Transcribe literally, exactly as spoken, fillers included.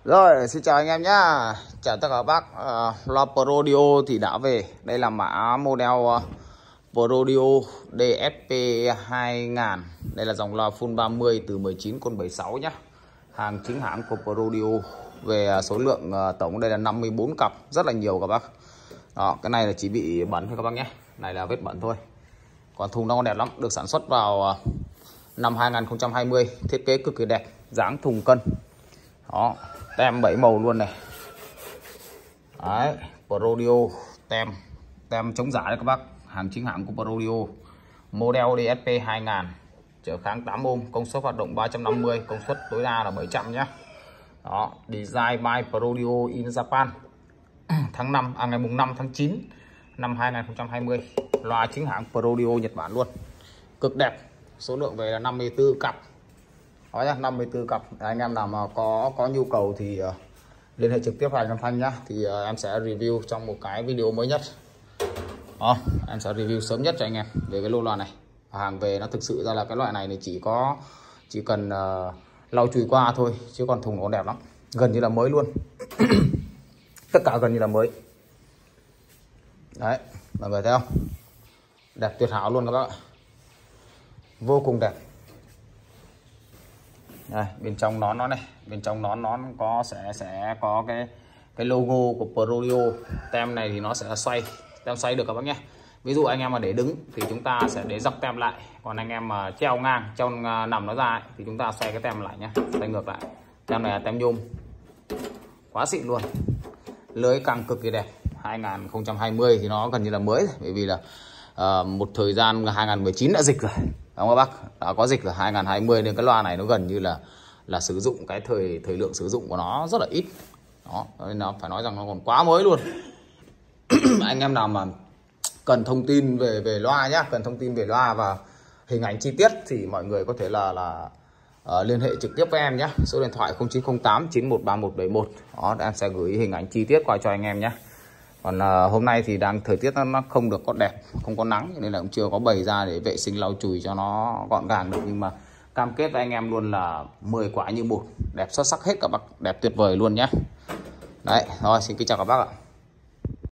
Rồi, xin chào anh em nhá. Chào tất cả các bác. uh, Loa Prodio thì đã về. Đây là mã model uh, Prodio đê ét pê hai nghìn. Đây là dòng loa full ba mươi từ mười chín con bảy mươi sáu nhá. Hàng chính hãng của Prodio. Về uh, số lượng uh, tổng đây là năm mươi tư cặp, rất là nhiều các bác. Đó, cái này là chỉ bị bẩn thôi các bác nhé. Này là vết bẩn thôi. Còn thùng nó còn đẹp lắm, được sản xuất vào uh, năm hai nghìn không trăm hai mươi, thiết kế cực kỳ đẹp, dáng thùng cân. Đó, tem bảy màu luôn này. Đấy, Prodio tem tem chống giả đấy các bác, hàng chính hãng của Prodio, model đê ét pê hai nghìn, trở kháng tám ohm, công suất hoạt động ba trăm năm mươi, công suất tối đa là bảy trăm nhá. Đó, design by Prodio in Japan. Tháng năm à ngày mùng năm tháng chín năm hai nghìn không trăm hai mươi. Loa chính hãng Prodio Nhật Bản luôn. Cực đẹp. Số lượng về là năm mươi tư cặp. Đó nhá, năm mươi tư cặp. Anh em nào mà có có nhu cầu thì uh, liên hệ trực tiếp với anh em Thanh nhá, thì uh, em sẽ review trong một cái video mới nhất. Đó, em sẽ review sớm nhất cho anh em về cái lô loa này. Hàng về nó thực sự ra là cái loại này thì chỉ có chỉ cần uh, lau chùi qua thôi, chứ còn thùng nó đẹp lắm, gần như là mới luôn. Tất cả gần như là mới. Đấy, mọi người thấy không? Đẹp tuyệt hảo luôn các bác ạ. Vô cùng đẹp. Đây, bên trong nón nó này, bên trong nón nó có sẽ sẽ có cái cái logo của Prodio. Tem này thì nó sẽ xoay, tem xoay được các bác nhé. Ví dụ anh em mà để đứng thì chúng ta sẽ để dọc tem lại, còn anh em mà treo ngang, treo nằm nó ra ấy, thì chúng ta xoay cái tem lại nhé, xoay ngược lại. Tem này là tem nhôm, quá xịn luôn. Lưới căng cực kỳ đẹp. Hai nghìn không trăm hai mươi thì nó gần như là mới, bởi vì là uh, một thời gian hai nghìn mười chín đã dịch rồi, đúng không các bác, đã có dịch rồi. Hai nghìn hai mươi nên cái loa này nó gần như là là sử dụng cái thời thời lượng sử dụng của nó rất là ít. Đó, nên nó phải nói rằng nó còn quá mới luôn. Anh em nào mà cần thông tin về về loa nhá, cần thông tin về loa và hình ảnh chi tiết thì mọi người có thể là là uh, liên hệ trực tiếp với em nhé. Số điện thoại không chín không tám chín một ba một bảy một. Đó, em sẽ gửi hình ảnh chi tiết qua cho anh em nhé. Còn uh, hôm nay thì đang thời tiết nó, nó không được có đẹp, không có nắng, nên là cũng chưa có bày ra để vệ sinh lau chùi cho nó gọn gàng được. Nhưng mà cam kết với anh em luôn là mười quả như một, đẹp xuất sắc hết các bác, đẹp tuyệt vời luôn nhé. Đấy, rồi xin kính chào các bác ạ.